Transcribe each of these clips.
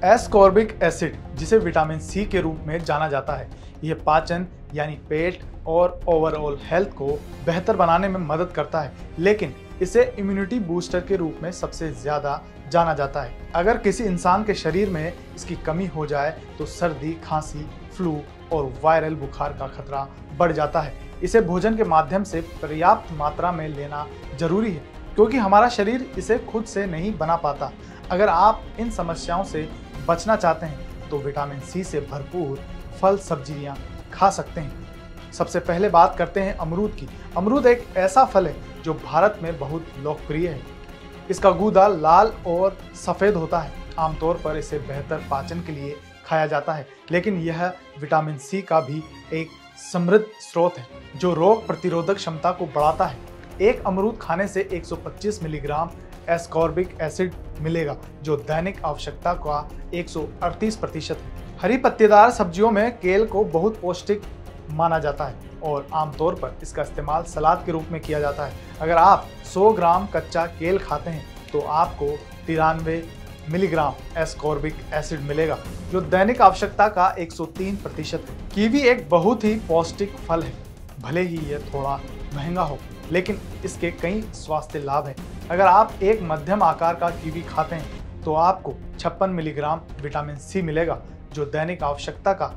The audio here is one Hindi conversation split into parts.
एस्कॉर्बिक एसिड, जिसे विटामिन सी के रूप में जाना जाता है, यह पाचन यानी पेट और ओवरऑल हेल्थ को बेहतर बनाने में मदद करता है, लेकिन इसे इम्यूनिटी बूस्टर के रूप में सबसे ज़्यादा जाना जाता है। अगर किसी इंसान के शरीर में इसकी कमी हो जाए तो सर्दी, खांसी, फ्लू और वायरल बुखार का खतरा बढ़ जाता है। इसे भोजन के माध्यम से पर्याप्त मात्रा में लेना जरूरी है, क्योंकि हमारा शरीर इसे खुद से नहीं बना पाता। अगर आप इन समस्याओं से बचना चाहते हैं तो विटामिन सी से भरपूर फल सब्जियां खा सकते हैं। सबसे पहले बात करते हैं अमरूद की। अमरूद एक ऐसा फल है जो भारत में बहुत लोकप्रिय है। इसका गूदा लाल और सफ़ेद होता है। आमतौर पर इसे बेहतर पाचन के लिए खाया जाता है, लेकिन यह विटामिन सी का भी एक समृद्ध स्रोत है जो रोग प्रतिरोधक क्षमता को बढ़ाता है। एक अमरूद खाने से 125 मिलीग्राम एस्कॉर्बिक एसिड मिलेगा, जो दैनिक आवश्यकता का 138% है। हरी पत्तेदार सब्जियों में केल को बहुत पौष्टिक माना जाता है और आमतौर पर इसका इस्तेमाल सलाद के रूप में किया जाता है। अगर आप 100 ग्राम कच्चा केल खाते हैं तो आपको 93 मिलीग्राम एस्कॉर्बिक एसिड मिलेगा, जो दैनिक आवश्यकता का 103% है। कीवी एक बहुत ही पौष्टिक फल है। भले ही यह थोड़ा महंगा हो, लेकिन इसके कई स्वास्थ्य लाभ हैं। अगर आप एक मध्यम आकार का कीवी खाते हैं तो आपको 56 मिलीग्राम विटामिन सी मिलेगा, जो दैनिक आवश्यकता का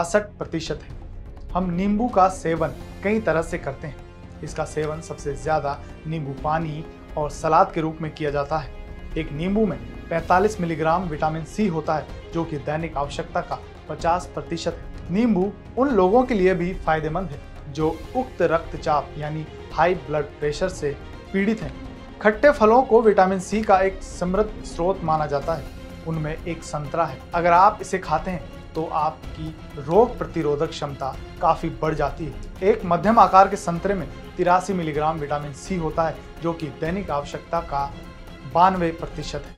62% है। हम नींबू का सेवन कई तरह से करते हैं। इसका सेवन सबसे ज़्यादा नींबू पानी और सलाद के रूप में किया जाता है। एक नींबू में 45 मिलीग्राम विटामिन सी होता है, जो कि दैनिक आवश्यकता का 50% है। नींबू उन लोगों के लिए भी फायदेमंद है जो उच्च रक्तचाप यानी हाई ब्लड प्रेशर से पीड़ित हैं। खट्टे फलों को विटामिन सी का एक समृद्ध स्रोत माना जाता है। उनमें एक संतरा है। अगर आप इसे खाते हैं तो आपकी रोग प्रतिरोधक क्षमता काफ़ी बढ़ जाती है। एक मध्यम आकार के संतरे में 83 मिलीग्राम विटामिन सी होता है, जो कि दैनिक आवश्यकता का 92% है।